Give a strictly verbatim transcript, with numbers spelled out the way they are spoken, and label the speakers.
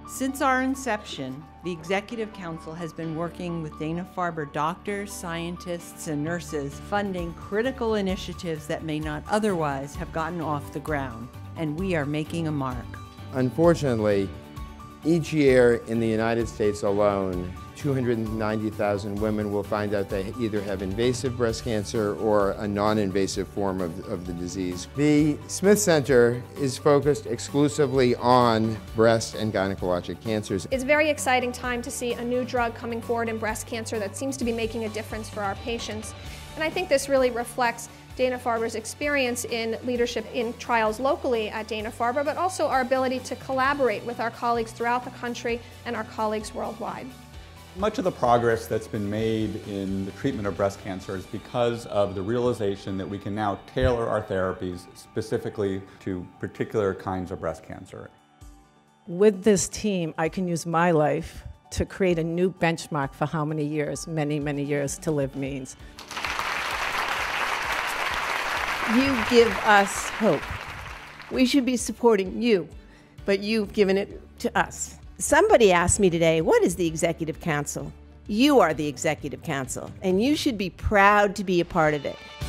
Speaker 1: Since our inception, the Executive Council has been working with Dana-Farber doctors, scientists, and nurses, funding critical initiatives that may not otherwise have gotten off the ground, and we are making a mark.
Speaker 2: Unfortunately, each year in the United States alone, two hundred ninety thousand women will find out they either have invasive breast cancer or a non-invasive form of, of the disease. The Smith Center is focused exclusively on breast and gynecologic cancers.
Speaker 3: It's a very exciting time to see a new drug coming forward in breast cancer that seems to be making a difference for our patients. And I think this really reflects Dana-Farber's experience in leadership in trials locally at Dana-Farber, but also our ability to collaborate with our colleagues throughout the country and our colleagues worldwide.
Speaker 4: Much of the progress that's been made in the treatment of breast cancer is because of the realization that we can now tailor our therapies specifically to particular kinds of breast cancer.
Speaker 5: With this team, I can use my life to create a new benchmark for how many years, many, many years to live means.
Speaker 6: You give us hope. We should be supporting you, but you've given it to us. Somebody asked me today, what is the Executive Council? You are the Executive Council, and you should be proud to be a part of it.